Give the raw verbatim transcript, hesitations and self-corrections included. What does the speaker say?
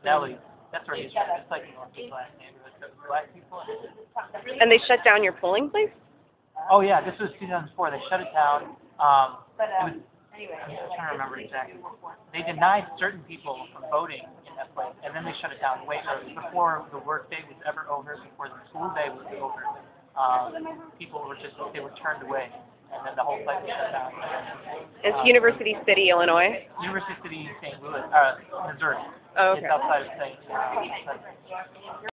deli. That's where he's from. It's like a North Black neighborhood, so it's black people. And they shut down your polling place? Oh yeah, this was two thousand four. They shut it down. Um, it was, I'm just trying to remember exactly. They denied certain people from voting in that place, and then they shut it down way early, before the work day was ever over, before the school day was over. Um, people were just, they were turned away, and then the whole place was shut down. It's Um, University City, Illinois? University City, Saint Louis, uh, Missouri. Oh, okay. It's outside of Saint Louis.